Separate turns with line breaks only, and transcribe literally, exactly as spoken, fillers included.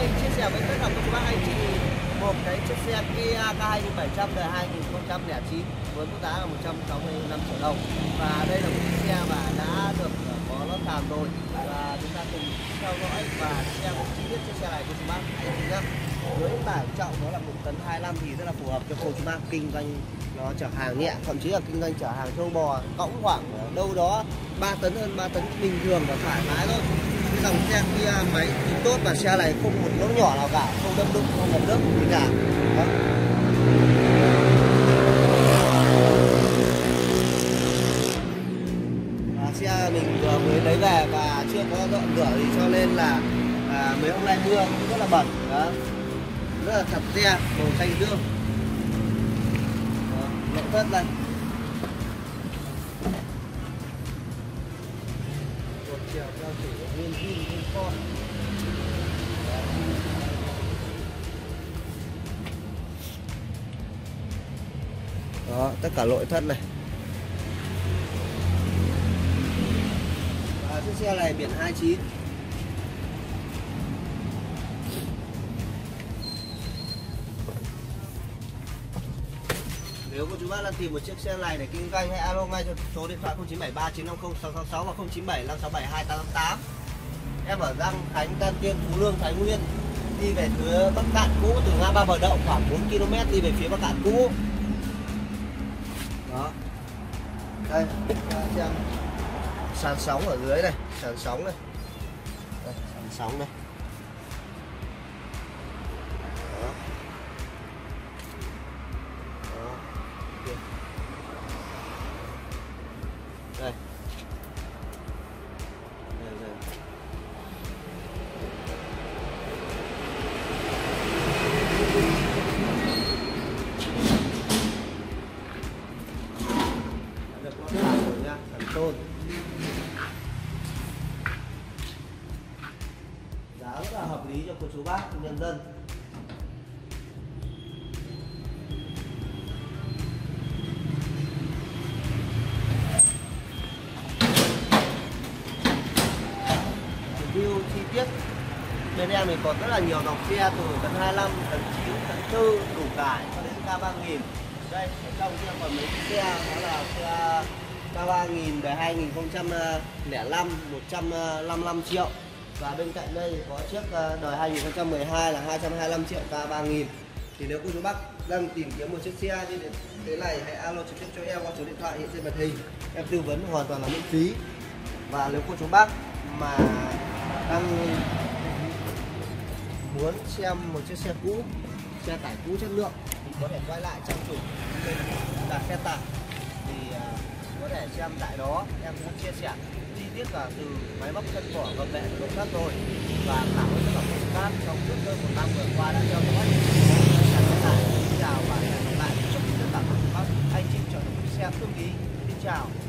xin chia sẻ với tất cả các bác anh chị một cái chiếc xe Kia K hai bảy trăm đời hai nghìn không trăm lẻ chín với mức giá là một trăm sáu mươi lăm triệu đồng. Và đây là một chiếc xe mà đã được có lót sàn rồi, và chúng ta cùng theo dõi và xem chi tiết chiếc xe này cho chúng bác anh chị nhé. Với tải trọng đó là một tấn hai mươi lăm thì rất là phù hợp cho cô chú bác kinh doanh nó chở hàng nhẹ, thậm chí là kinh doanh chở hàng trâu bò cõng khoảng đâu đó ba tấn, hơn ba tấn bình thường và thoải mái thôi. Cái dòng xe Kia máy thì tốt, và xe này không một lỗ nhỏ nào cả, không đâm đụng, không ngập nước gì cả. Đó. À, xe mình vừa mới lấy về và chưa có dọn rửa gì, cho nên là à, mấy hôm nay mưa cũng rất là bẩn. Đó. Rất là thật xe, màu xanh dương. Nội thất đây. Một triệu giao chủ nguyên zin nguyên con. Đó, tất cả nội thất này. Và chiếc xe này biển hai chín. Nếu cô chú bác đang tìm một chiếc xe này để kinh doanh, hãy alo ngay cho số điện thoại không chín bảy ba chín năm không sáu sáu sáu và không chín bảy năm sáu bảy hai tám tám tám. Em ở Giang Khánh, Tân Tiên, Phú Lương, Thái Nguyên, đi về phía Bắc Cạn cũ, từ ngã ba Bờ Đậu khoảng bốn ki lô mét đi về phía Bắc Cạn cũ. Đó. Đây, xem sàn sóng ở dưới này, sàn sóng này. Đây, sàn sóng này. Đó. Đó. Đây. Đây, đây. Được lót sàn rồi nha, sàn tôn. Giá rất là hợp lý cho cô chú bác nhân dân. Review chi tiết bên em thì còn rất là nhiều dòng xe từ tấn hai mươi lăm, tấn chín, tấn tư, đủ tải cho đến K ba nghìn. Đây, ở trong kia còn mấy chiếc xe đó là xe K ba nghìn đời hai nghìn không trăm lẻ năm, một trăm năm mươi lăm triệu. Và bên cạnh đây thì có chiếc đời hai nghìn không trăm mười hai là hai trăm hai mươi lăm triệu K ba nghìn. Thì nếu cô chú bác đang tìm kiếm một chiếc xe như thế này, hãy alo trực tiếp cho em qua số điện thoại hiện trên màn hình. Em tư vấn hoàn toàn là miễn phí. Và nếu cô chú bác mà đang muốn xem một chiếc xe cũ, xe tải cũ chất lượng thì có thể quay lại trang chủ trên đặt xe tải, thì uh, có thể xem tại đó em cũng chia sẻ chi tiết cả từ máy móc, chân vỏ, gầm bệ, nội thất rồi. Và cảm ơn tất cả các bác trong suốt hơn một năm vừa qua đã theo dõi. Xin chào và hẹn gặp lại. Chúc tất cả các bác anh chị chọn một chiếc xe ưng ý. Xin chào.